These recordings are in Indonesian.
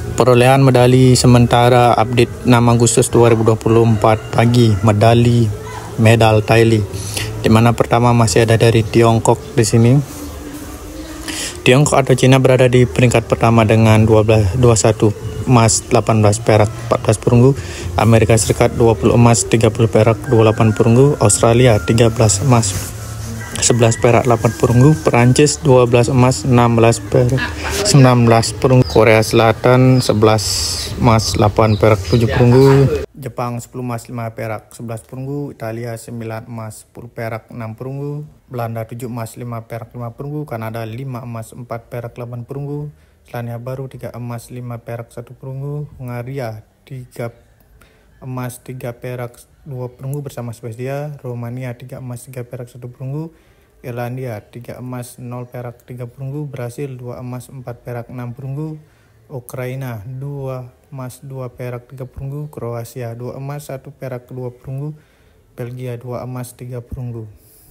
Perolehan medali sementara update 6 Agustus 2024 pagi, medal tali, di mana pertama masih ada dari Tiongkok di sini. Tiongkok atau Cina berada di peringkat pertama dengan 21 emas, 18 perak, 14 perunggu. Amerika Serikat 20 emas, 30 perak, 28 perunggu. Australia 13 emas, 11 perak, 8 perunggu. Perancis 12 emas, 16 perak, 19 perunggu. Korea Selatan 11 emas, 8 perak, 7 perunggu. Jepang 10 emas, 5 perak, 11 perunggu. Italia 9 emas, 10 perak, 6 perunggu. Belanda 7 emas, 5 perak, 5 perunggu. Kanada 5 emas, 4 perak, 8 perunggu. Selandia Baru 3 emas, 5 perak, 1 perunggu. Hungaria 3 emas, 3 perak, 2 perunggu bersama Swedia. Romania 3 emas, 3 perak, 1 perunggu. Irlandia 3 emas, 0 perak, 3 perunggu. Brasil 2 emas, 4 perak, 6 perunggu. Ukraina 2 emas, 2 perak, 3 perunggu. Kroasia 2 emas, 1 perak, 2 perunggu. Belgia 2 emas, 3 perunggu.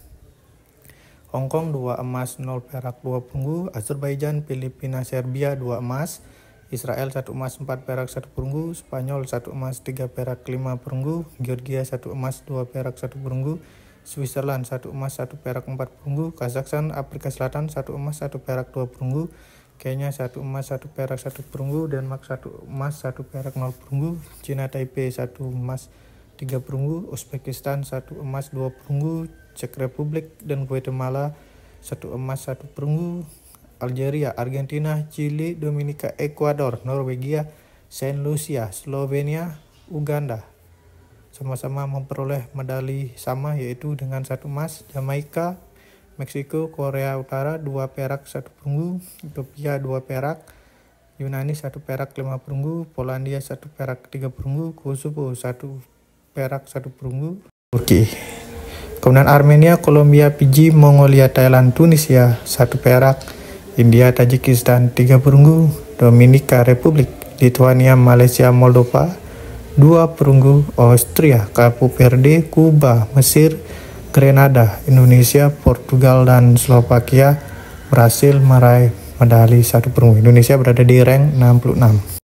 Hong Kong 2 emas, 0 perak, 2 perunggu. Azerbaijan, Filipina, Serbia 2 emas. Israel 1 emas, 4 perak, 1 perunggu. Spanyol 1 emas, 3 perak, 5 perunggu. Georgia 1 emas, 2 perak, 1 perunggu. Switzerland 1 emas, 1 perak, 4 perunggu. Kazakhstan, Afrika Selatan 1 emas, 1 perak, 2 perunggu. Kenya 1 emas, 1 perak, 1 perunggu. Denmark 1 emas, 1 perak, 0 perunggu. Cina Taipei 1 emas, 3 perunggu. Uzbekistan 1 emas, 2 perunggu. Czech Republic dan Guatemala 1 emas, 1 perunggu. Algeria, Argentina, Chili, Dominika, Ekuador, Norwegia, Saint Lucia, Slovenia, Uganda sama-sama memperoleh medali sama, yaitu dengan 1 emas. Jamaika, Meksiko, Korea Utara 2 perak, 1 perunggu. Ethiopia 2 perak. Yunani 1 perak, 5 perunggu. Polandia 1 perak, 3 perunggu. Kosovo 1 perak, 1 perunggu. Turki. Kemudian Armenia, Kolombia, Fiji, Mongolia, Thailand, Tunisia 1 perak. India, Tajikistan 3 perunggu. Dominika Republik, Lithuania, Malaysia, Moldova 2 perunggu. Austria, Cape Verde, Kuba, Mesir, Grenada, Indonesia, Portugal, dan Slovakia berhasil meraih medali 1 perunggu. Indonesia berada di rank 66.